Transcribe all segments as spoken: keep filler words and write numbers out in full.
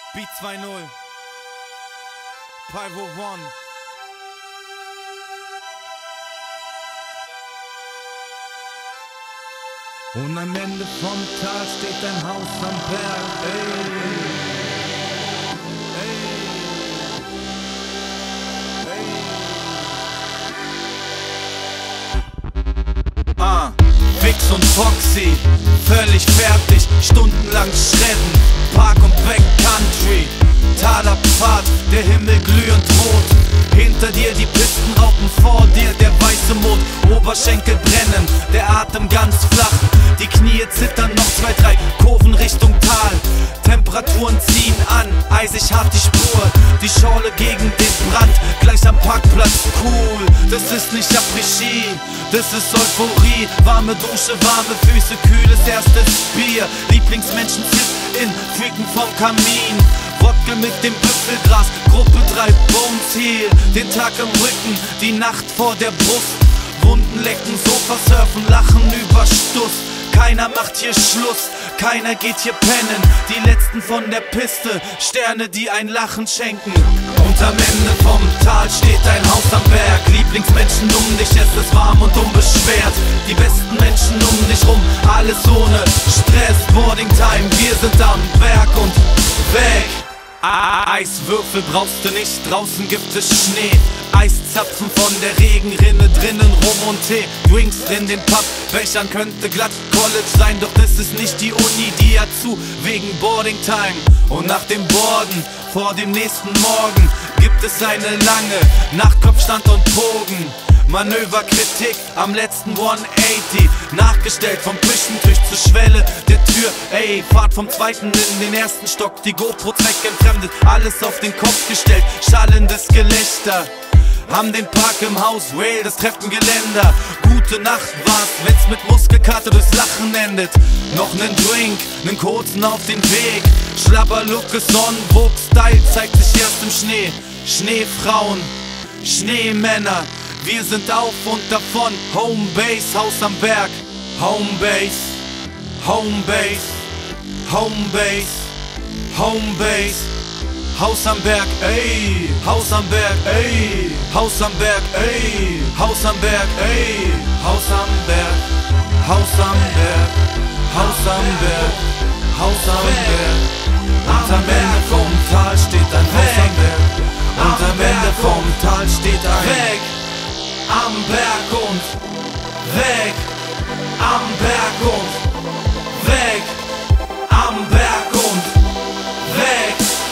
Beat zwei null, Pyro One. Und am Ende vom Tal steht ein Haus am Berg. Ey. Ey. Ey. Ah, Vix und Foxy, völlig fertig, stundenlang schredden. Park und Backcountry, Talerpfad, der Himmel glühend rot. Hinter dir die Pistenraupen, vor dir der weiße Mond. Oberschenkel brennen, der Atem ganz flach. Die Knie zittern, noch zwei, drei Kurven Richtung Tal. Temperaturen ziehen an, eisig hart die Spur. Die Schorle gegen den Brand, gleich am Parkplatz, cool. Das ist nicht Après-Ski, das ist Euphorie. Warme Dusche, warme Füße, kühles erstes Bier. Lieblingsmenschen Sit-In, Freaken vom Kamin. Wodka mit dem Büffelgras, Gruppe drei, Bones Heel. Den Tag im Rücken, die Nacht vor der Brust. Wunden lecken, Sofa surfen, lachen über Stuss. Keiner macht hier Schluss, keiner geht hier pennen. Die letzten von der Piste, Sterne, die ein Lachen schenken. Und am Ende vom Tal steht ein Haus am Berg. Lieblingsmenschen um dich, es ist warm und unbeschwert. Die besten Menschen um dich rum, alles ohne Stress. Boarding Time, wir sind am Werk und weg. Eiswürfel brauchst du nicht, draußen gibt es Schnee. Eiszapfen von der Regenrinne, drinnen Rum und Tee. Drinks in den Pappbechern, könnte glatt College sein. Doch das ist nicht die Uni, die hat zu, wegen Boarding Time. Und nach dem Borden, vor dem nächsten Morgen, gibt es eine lange Nacht, Kopfstand und Bogen. Manöverkritik am letzten hundertachtzig, nachgestellt vom Küchentisch zur Schwelle der Tür. Ey, Fahrt vom zweiten in den ersten Stock, die GoPro zweckentfremdet, alles auf den Kopf gestellt, schallendes Gelächter. Haben den Park im Haus, Rail, das Treppengeländer. Gute Nacht war's, wenn's mit Muskelkater durchs Lachen endet. Noch nen Drink, nen kurzen auf den Weg. Schlabberlook ist Sonnenburg, Style zeigt sich erst im Schnee. Schneefrauen, Schneemänner, wir sind auf und davon. Homebase, Haus am Berg. Homebase, Homebase, Homebase, Homebase. Haus am Berg, ey, Haus am Berg, ey, Haus am Berg, ey, Haus am Berg, ey, Haus am Berg, Haus am Berg, Haus am Berg, Haus am Berg. Und am Ende vom Tal steht ein Haus am Berg. Und am Ende vom Tal steht ein Weg am Berg und weg am Berg und weg am Berg und weg.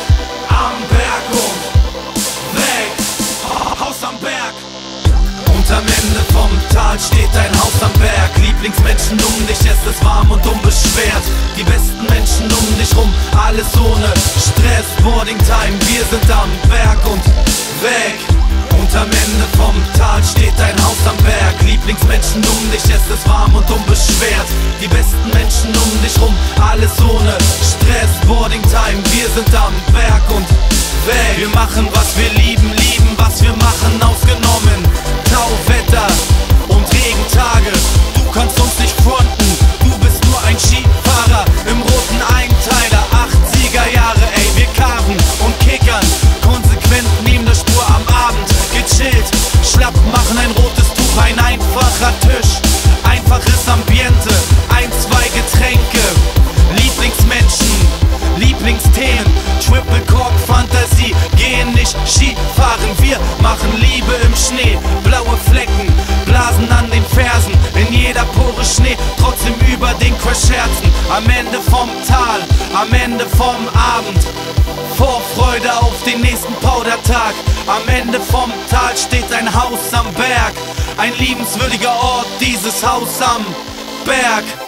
Und am Ende vom Tal steht ein Haus am Berg. Lieblingsmenschen um dich, es ist warm und unbeschwert. Die besten Menschen um dich rum, alles ohne Stress. Boarding Time, wir sind am Werk und weg. Und am Ende vom Tal steht ein Haus am Berg. Lieblingsmenschen um dich, es ist warm und unbeschwert. Die besten Menschen um dich rum, alles ohne Stress. Boarding Time, wir sind am Werk und weg. Wir machen, was wir lieben, lieben, was wir machen, ausgenommen Tauwetter und Regentage. Du kannst uns nicht fronten, du bist nur ein Skifahrer im roten Einteiler. achtziger Jahre, ey, wir carven und kickern konsequent neben der Spur am Abend. Gechillt, schlapp, machen ein rotes Tuch, ein einfacher Tisch, einfaches Ambiente, ein, zwei Getränke, Lieblingsmenschen, Lieblingsthemen, Triple Cork Fantasie, gehen nicht Skifahren, wir machen Liebe im Schnee, blaue Flecken, Blasen an den Fersen, in jeder Pore Schnee, trotzdem über den Crash Herzen, am Ende vom Tal, am Ende vom Abend, Vorfreude auf den nächsten Powdertag, am Ende vom Tal steht ein Haus am Berg, ein liebenswürdiger Ort, dieses Haus am Berg.